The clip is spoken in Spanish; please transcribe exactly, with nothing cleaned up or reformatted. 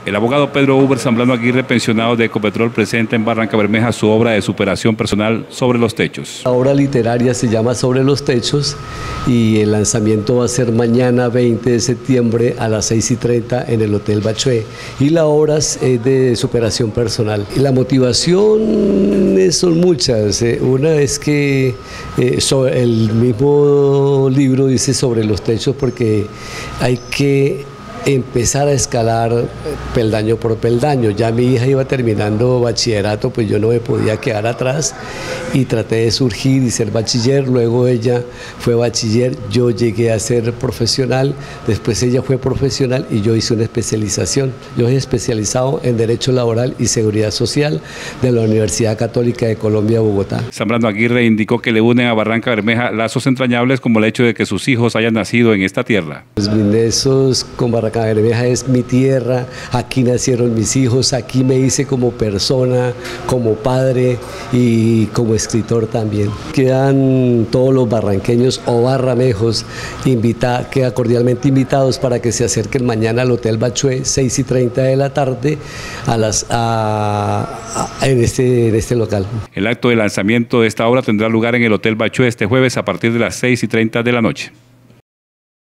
El abogado Pedro Uber Zambrano Aguirre, pensionado de Ecopetrol, presenta en Barrancabermeja su obra de superación personal Sobre los Techos. La obra literaria se llama Sobre los Techos y el lanzamiento va a ser mañana veinte de septiembre a las seis y treinta en el Hotel Bachué. Y la obra es de superación personal. Y la motivación son muchas. Una es que eh, sobre el mismo libro dice Sobre los Techos porque hay que empezar a escalar peldaño por peldaño. Ya mi hija iba terminando bachillerato, pues yo no me podía quedar atrás y traté de surgir y ser bachiller. Luego ella fue bachiller, yo llegué a ser profesional, después ella fue profesional y yo hice una especialización. Yo soy especializado en Derecho Laboral y Seguridad Social de la Universidad Católica de Colombia, Bogotá. Zambrano Aguirre indicó que le unen a Barrancabermeja lazos entrañables como el hecho de que sus hijos hayan nacido en esta tierra. Los nexos con Barrancabermeja Barrancabermeja es mi tierra, aquí nacieron mis hijos, aquí me hice como persona, como padre y como escritor también. Quedan todos los barranqueños o barramejos, invita, quedan cordialmente invitados para que se acerquen mañana al Hotel Bachué, seis y treinta de la tarde, a las, a, a, en, este, en este local. El acto de lanzamiento de esta obra tendrá lugar en el Hotel Bachué este jueves a partir de las seis y treinta de la noche.